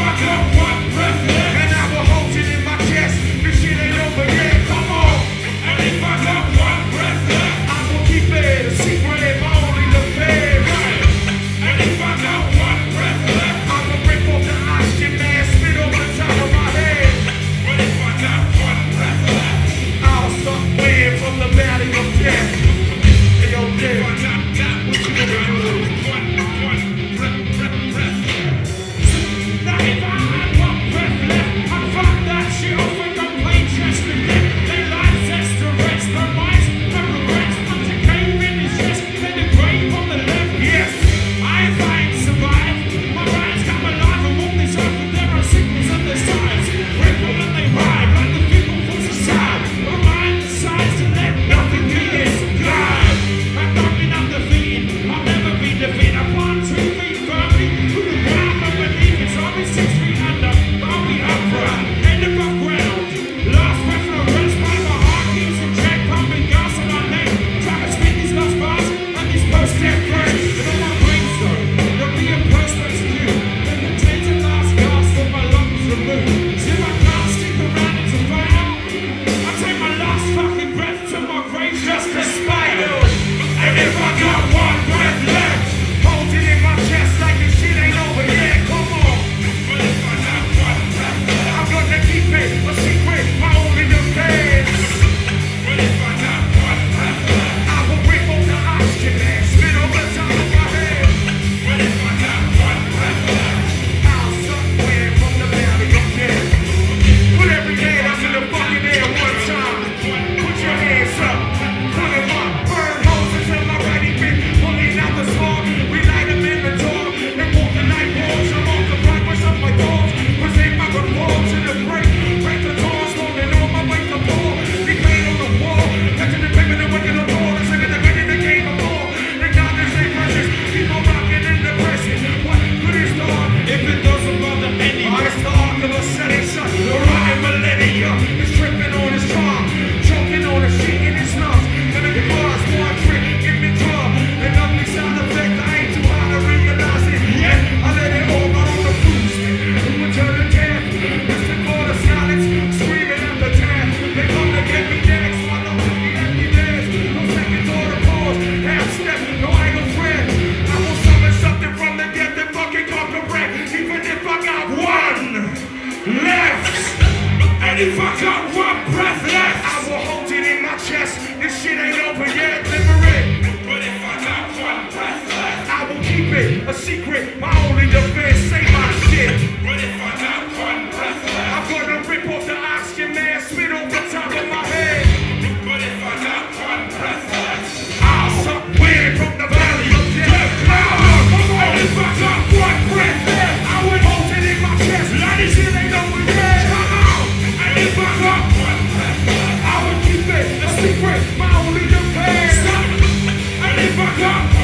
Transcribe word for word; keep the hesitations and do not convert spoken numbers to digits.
And if I got one breath left, I will hold it in my chest. This shit ain't over yet, liberate. But if I got one breath left, I will keep it a secret. My only defense, say my shit. But if I got one breath left, I'm gonna rip off the oxygen mask, spit over the top of my head. But if I got one breath left, I'll suck wind from the valley of death. And if I got one breath left, I would hold it in my chest. Like this shit ain't over yet. If I got one breath left, I would keep it a secret, my only defense. And if I got